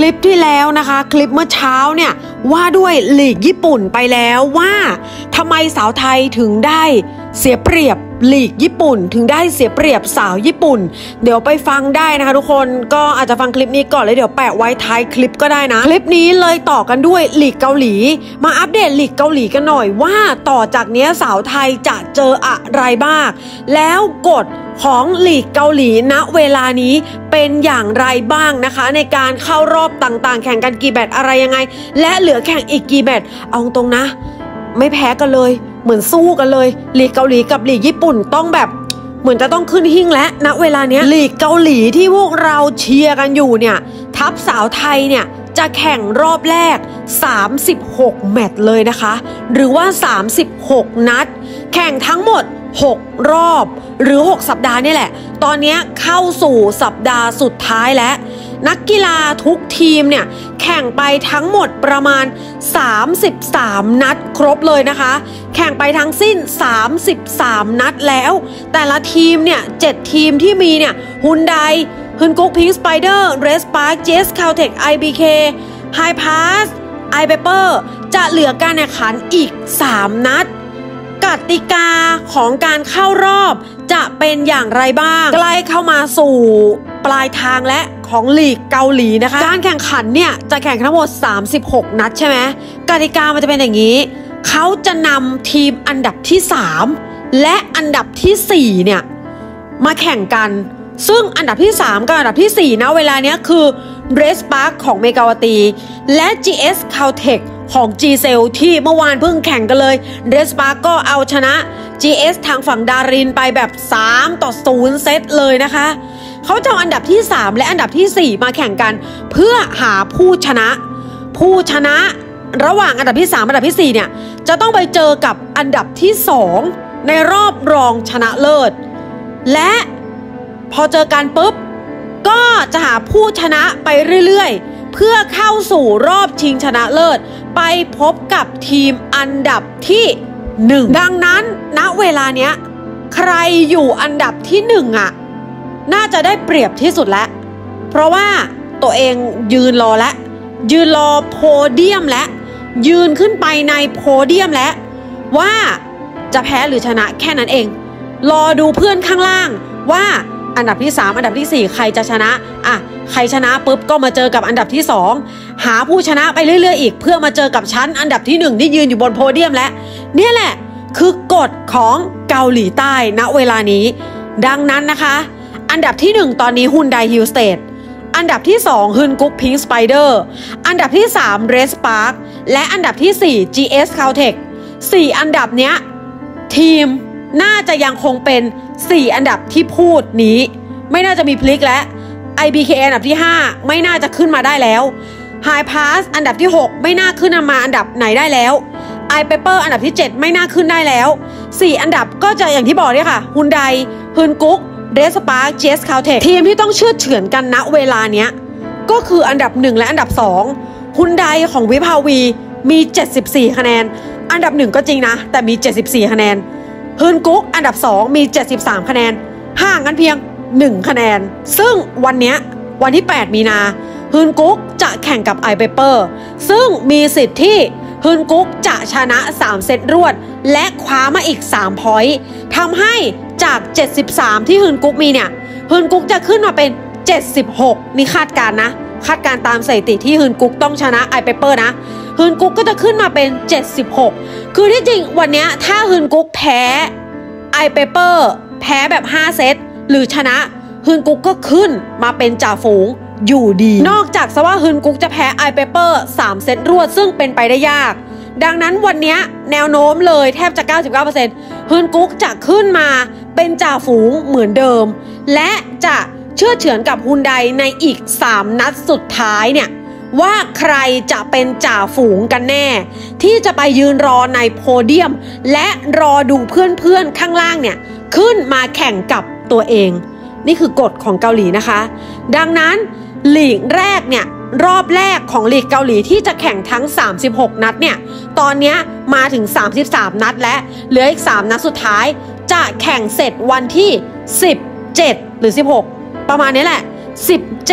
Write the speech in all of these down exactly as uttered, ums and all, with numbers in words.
ลิปที่แล้วนะคะคลิปเมื่อเช้าเนี่ยว่าด้วยลีกญี่ปุ่นไปแล้วว่าทำไมสาวไทยถึงได้เสียเปรียบลีกญี่ปุ่นถึงได้เสียเปรียบสาวญี่ปุ่นเดี๋ยวไปฟังได้นะคะทุกคนก็อาจจะฟังคลิปนี้ก่อนแล้วเดี๋ยวแปะไว้ท้ายคลิปก็ได้นะคลิปนี้เลยต่อกันด้วยลีกเกาหลีมาอัปเดตลีกเกาหลีกันหน่อยว่าต่อจากนี้สาวไทยจะเจออะไรบ้างแล้วกฎของลีกเกาหลีณเวลานี้เป็นอย่างไรบ้างนะคะในการเข้ารอบต่างๆแข่งกันกี่แมตช์อะไรยังไงและเหลือแข่งอีกกี่แมตช์เอาตรงนะไม่แพ้กันเลยเหมือนสู้กันเลยลีกเกาหลีกับลีกญี่ปุ่นต้องแบบเหมือนจะต้องขึ้นหิ้งและณเวลาเนี้ยลีกเกาหลีที่พวกเราเชียร์กันอยู่เนี่ยทัพสาวไทยเนี่ยจะแข่งรอบแรกสามสิบหกแมตช์เลยนะคะหรือว่าสามสิบหกนัดแข่งทั้งหมดหกรอบหรือหกสัปดาห์นี่แหละตอนนี้เข้าสู่สัปดาห์สุดท้ายแล้วนักกีฬาทุกทีมเนี่ยแข่งไปทั้งหมดประมาณสามสิบสามนัดครบเลยนะคะแข่งไปทั้งสิ้นสามสิบสามนัดแล้วแต่ละทีมเนี่ยเจ็ดทีมที่มีเนี่ยฮุนไดฮึนกุ๊กพิงค์สไปเดอร์เรสปาร์คเจสคาวเทค ไอ บี เค ไฮพาสไอเปเปอร์จะเหลือการแข่งขันอีกสามนัดกติกาของการเข้ารอบจะเป็นอย่างไรบ้างใกล้เข้ามาสู่ปลายทางและของลีกเกาหลีนะคะการแข่งขันเนี่ยจะแข่งทั้งหมดสามสิบหกนัดใช่ไหมกติกามันจะเป็นอย่างนี้เขาจะนำทีมอันดับที่สามและอันดับที่สี่เนี่ยมาแข่งกันซึ่งอันดับที่สามกับอันดับที่สี่นะเวลาเนี้ยคือเรสปาร์คของเมกาวตีและ จี เอส Caltech ของ G Cell ที่เมื่อวานเพิ่งแข่งกันเลยเรสปาร์คก็เอาชนะ จี เอส ทางฝั่งดารินไปแบบสามต่อศูนย์เซตเลยนะคะเขาจะเอาอันดับที่สามและอันดับที่สี่มาแข่งกันเพื่อหาผู้ชนะผู้ชนะระหว่างอันดับที่สามอันดับที่สี่เนี่ยจะต้องไปเจอกับอันดับที่สองในรอบรองชนะเลิศและพอเจอกันปุ๊บก็จะหาผู้ชนะไปเรื่อยๆเพื่อเข้าสู่รอบชิงชนะเลิศไปพบกับทีมอันดับที่หนึ่งดังนั้นณเวลาเนี้ยใครอยู่อันดับที่หนึ่งอ่ะน่าจะได้เปรียบที่สุดแล้วเพราะว่าตัวเองยืนรอแล้วยืนรอโพเดียมและยืนขึ้นไปในโพเดียมแล้วว่าจะแพ้หรือชนะแค่นั้นเองรอดูเพื่อนข้างล่างว่าอันดับที่สามอันดับที่สี่ใครจะชนะอ่ะใครชนะปุ๊บก็มาเจอกับอันดับที่สองหาผู้ชนะไปเรื่อยๆอีกเพื่อมาเจอกับชั้นอันดับที่หนึ่งที่ยืนอยู่บนโพเดียมและเนี่ยแหละคือกฎของเกาหลีใต้ณเวลานี้ดังนั้นนะคะอันดับที่หนึ่งตอนนี้ฮุนไดฮิลสเตทอันดับที่สองฮึนกุ๊กพิงค์สไปเดอร์อันดับที่สามเรสปาร์คและอันดับที่สี่ จี เอส Caltech สี่อันดับเนี้ยทีมน่าจะยังคงเป็นสี่อันดับที่พูดนี้ไม่น่าจะมีพลิกและ ไอ บี เค อันดับที่ห้าไม่น่าจะขึ้นมาได้แล้ว High Pass อันดับที่หกไม่น่าขึ้นมาอันดับไหนได้แล้ว ไอ เปเปอร์ อันดับที่เจ็ดไม่น่าขึ้นได้แล้วสี่อันดับก็จะอย่างที่บอกเนี่ยค่ะฮุนไดฮึนกุ๊กเรสปาร์ค เจส Caltech ทีมที่ต้องเชื่อเฉือนกันณเวลาเนี้ยก็คืออันดับหนึ่งและอันดับสองฮุนไดของวิภาวีมีเจ็ดสิบสี่คะแนนอันดับหนึ่งก็จริงนะแต่มีเจ็ดสิบสี่คะแนนฮึนกุ๊กอันดับสองมีเจ็ดสิบสามคะแนนห่างกันเพียงหนึ่งคะแนนซึ่งวันนี้วันที่แปดมีนาฮึนกุ๊กจะแข่งกับไอเปเปอร์ซึ่งมีสิทธิ์ที่ฮึนกุ๊กจะชนะสามเซตรวดและคว้ามาอีกสามพอยต์ทำให้จากเจ็ดสิบสามที่ฮึนกุ๊กมีเนี่ยฮึนกุ๊กจะขึ้นมาเป็นเจ็ดสิบหกนี่คาดการณ์นะคาดการณ์ตามสถิติที่ฮึนกุ๊กต้องชนะไอเปเปอร์นะฮึนกุ๊กก็จะขึ้นมาเป็นเจ็ดสิบหกคือที่จริงวันนี้ถ้าฮึนกุ๊กแพ้ไอเปเปอร์แพ้แบบห้าเซตหรือชนะฮึนกุ๊กก็ขึ้นมาเป็นจ่าฝูงอยู่ดีนอกจากซะว่าฮึนกุ๊กจะแพ้ไอเปเปอร์สามเซตรวดซึ่งเป็นไปได้ยากดังนั้นวันนี้แนวโน้มเลยแทบจะ เก้าสิบเก้าเปอร์เซ็นต์ ฮึนกุ๊กจะขึ้นมาเป็นจ่าฝูงเหมือนเดิมและจะเชื่อเฉือนกับฮุนไดในอีกสามนัดสุดท้ายเนี่ยว่าใครจะเป็นจ่าฝูงกันแน่ที่จะไปยืนรอในโพเดียมและรอดูเพื่อนๆข้างล่างเนี่ยขึ้นมาแข่งกับตัวเองนี่คือกฎของเกาหลีนะคะดังนั้นลีกแรกเนี่ยรอบแรกของลีกเกาหลีที่จะแข่งทั้งสามสิบหกนัดเนี่ยตอนนี้มาถึงสามสิบสามนัดและเหลืออีกสามนัดสุดท้ายจะแข่งเสร็จวันที่สิบเจ็ดหรือสิบหกประมาณนี้แหละสิบเจ็ด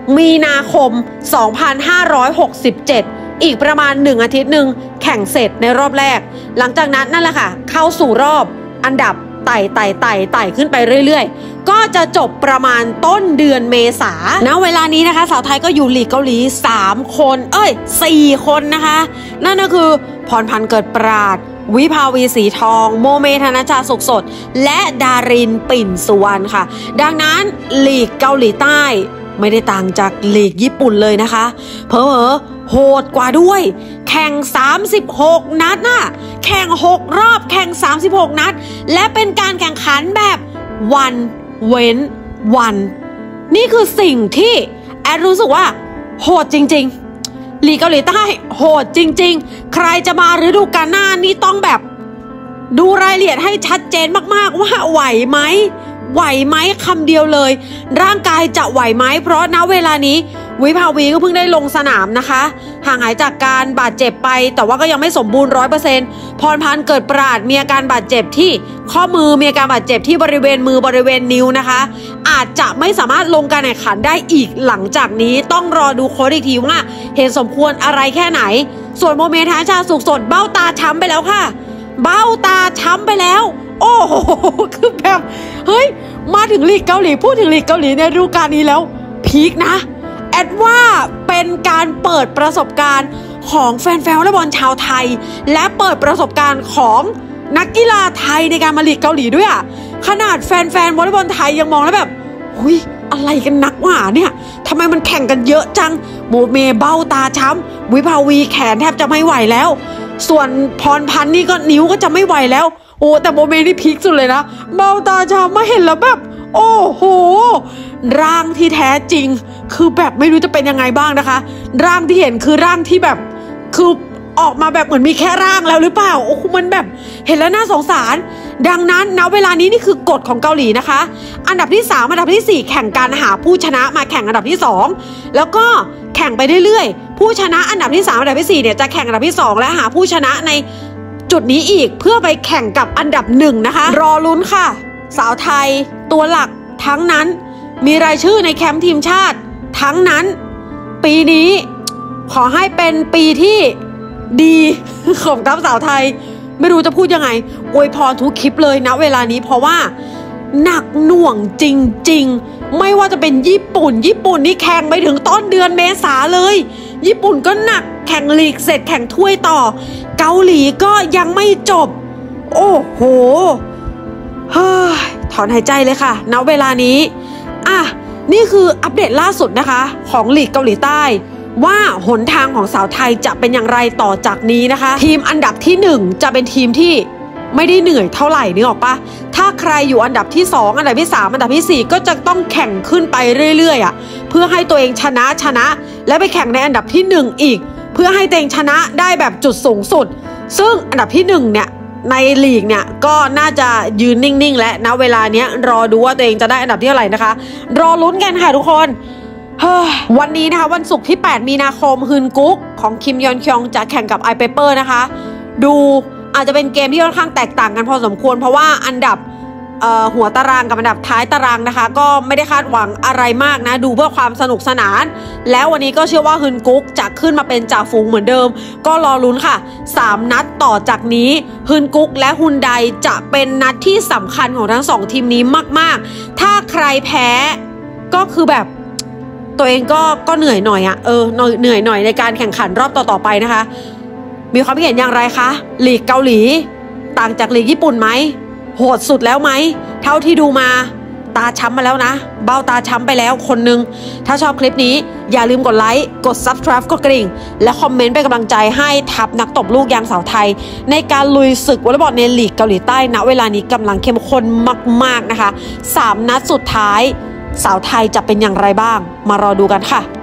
มีนาคม สองพันห้าร้อยหกสิบเจ็ด อีกประมาณหนึ่งอาทิตย์หนึ่งแข่งเสร็จในรอบแรกหลังจากนั้นนั่นแหละค่ะเข้าสู่รอบอันดับไต่ไต่ไต่ไต่ขึ้นไปเรื่อยๆก็จะจบประมาณต้นเดือนเมษาณเวลานี้นะคะสาวไทยก็อยู่ลีกเกาหลีสามคนเอ้ยสี่คนนะคะนั่นก็คือพรพันธ์เกิดปราดวิภาวีสีทองโมเมธนชาสุขสดและดารินปิ่นสุวรรณค่ะดังนั้นลีกเกาหลีใต้ไม่ได้ต่างจากลีกญี่ปุ่นเลยนะคะเผลอๆโหดกว่าด้วยแข่งสามสิบหกนัดน่ะแข่งหกรอบแข่งสามสิบหกนัดและเป็นการแข่งขันแบบวันเว้นวันนี่คือสิ่งที่แอดรู้สึกว่าโหดจริงๆลีกเกาหลีใต้โหดจริงๆใครจะมาฤดูกาลหน้านี่ต้องแบบดูรายละเอียดให้ชัดเจนมากๆว่าไหวไหมไหวไหมคำเดียวเลยร่างกายจะไหวไหมเพราะณเวลานี้วิภาวีก็เพิ่งได้ลงสนามนะคะห่างหายจากการบาดเจ็บไปแต่ว่าก็ยังไม่สมบูรณ์ ร้อยเปอร์เซ็นต์ พรพันธ์เกิดปราดมีอาการบาดเจ็บที่ข้อมือมีอาการบาดเจ็บที่บริเวณมือบริเวณนิ้วนะคะอาจจะไม่สามารถลงการแข่งขันได้อีกหลังจากนี้ต้องรอดูโค้ชอีกทีว่าเห็นสมควรอะไรแค่ไหนส่วนโมเมธนชาสุขสดเบ้าตาช้ำไปแล้วค่ะเบ้าตาช้ำไปแล้วโอ้โหคือแบบเฮ้ยมาถึงลีกเกาหลีพูดถึงลีกเกาหลีในฤดูกาลนี้แล้วพีคนะแอดว่าเป็นการเปิดประสบการณ์ของแฟนๆวอลเลย์บอลชาวไทยและเปิดประสบการณ์ของนักกีฬาไทยในการมาลีกเกาหลีด้วยอ่ะขนาดแฟนๆวอลเลย์บอลไทยยังมองแล้วแบบหุยอะไรกันนักหนาเนี่ยทำไมมันแข่งกันเยอะจังโมเมเบ้าตาช้ำวิภาวีแขนแทบจะไม่ไหวแล้วส่วนพรพันธ์นี่ก็นิ้วก็จะไม่ไหวแล้วโอ้แต่โมเมนี่พีคสุดเลยนะเบ้าตาช้ำมาเห็นแล้วแบบโอ้โหร่างที่แท้จริงคือแบบไม่รู้จะเป็นยังไงบ้างนะคะร่างที่เห็นคือร่างที่แบบคือออกมาแบบเหมือนมีแค่ร่างแล้วหรือเปล่าโอ้โหมันแบบเห็นแล้วน่าสงสารดังนั้นณเวลานี้นี่คือกฎของเกาหลีนะคะอันดับที่สามอันดับที่สี่แข่งการหาผู้ชนะมาแข่งอันดับที่สองแล้วก็แข่งไปเรื่อยๆผู้ชนะอันดับที่สามอันดับที่สี่เนี่ยจะแข่งอันดับที่สองและหาผู้ชนะในจุดนี้อีกเพื่อไปแข่งกับอันดับหนึ่งนะคะรอลุ้นค่ะสาวไทยตัวหลักทั้งนั้นมีรายชื่อในแคมป์ทีมชาติทั้งนั้นปีนี้ขอให้เป็นปีที่ดีของทัพสาวไทยไม่รู้จะพูดยังไงอวยพรทุกคลิปเลยนะเวลานี้เพราะว่าหนักหน่วงจริงๆไม่ว่าจะเป็นญี่ปุ่นญี่ปุ่นนี่แข่งไปถึงต้นเดือนเมษาเลยญี่ปุ่นก็หนักแข่งลีกเสร็จแข่งถ้วยต่อเกาหลีก็ยังไม่จบโอ้โหเฮ้ยถอนหายใจเลยค่ะณเวลานี้อ่ะนี่คืออัปเดตล่าสุดนะคะของลีกเกาหลีใต้ว่าหนทางของสาวไทยจะเป็นอย่างไรต่อจากนี้นะคะทีมอันดับที่หนึ่งจะเป็นทีมที่ไม่ได้เหนื่อยเท่าไหร่นึกออกปะถ้าใครอยู่อันดับที่สองอันดับที่สามอันดับที่สี่ก็จะต้องแข่งขึ้นไปเรื่อยๆอ่ะเพื่อให้ตัวเองชนะชนะและไปแข่งในอันดับที่หนึ่งอีกเพื่อให้ตัวเองชนะได้แบบจุดสูงสุดซึ่งอันดับที่หนึ่งเนี่ยในลีกเนี่ยก็น่าจะยืนนิ่งๆและณเวลาเนี้ยรอดูว่าตัวเองจะได้อันดับที่เท่าไหร่นะคะรอลุ้นกันค่ะทุกคนวันนี้นะคะวันศุกร์ที่แปดมีนาคมฮึนกุ๊กของคิมยอนคยองจะแข่งกับไอเปเปอร์นะคะดูอาจจะเป็นเกมที่ค่อนข้างแตกต่างกันพอสมควรเพราะว่าอันดับหัวตารางกับอันดับท้ายตารางนะคะก็ไม่ได้คาดหวังอะไรมากนะดูเพื่อความสนุกสนานแล้ววันนี้ก็เชื่อว่าฮึนกุ๊กจะขึ้นมาเป็นจ่าฝูงเหมือนเดิมก็รอลุ้นค่ะสามนัดต่อจากนี้ฮึนกุ๊กและฮุนไดจะเป็นนัดที่สำคัญของทั้งสองทีมนี้มากๆถ้าใครแพ้ก็คือแบบตัวเองก็ก็เหนื่อยหน่อยอะเออเหนื่อยหน่อยในการแข่งขันรอบต่อๆไปนะคะมีความเห็นอย่างไรคะลีกเกาหลีต่างจากลีกญี่ปุ่นไหมโหดสุดแล้วไหมเท่าที่ดูมาตาช้ำมาแล้วนะเบ้าตาช้ำไปแล้วคนนึงถ้าชอบคลิปนี้อย่าลืมกดไลค์กด ซับสไครบ์ กดกระดิ่งและคอมเมนต์เป็นกำลังใจให้ทัพนักตบลูกยางสาวไทยในการลุยศึกวอลเลย์บอลในลีกเกาหลีใต้ณเวลานี้กำลังเข้มข้นมากๆนะคะสามนัดสุดท้ายสาวไทยจะเป็นอย่างไรบ้างมารอดูกันค่ะ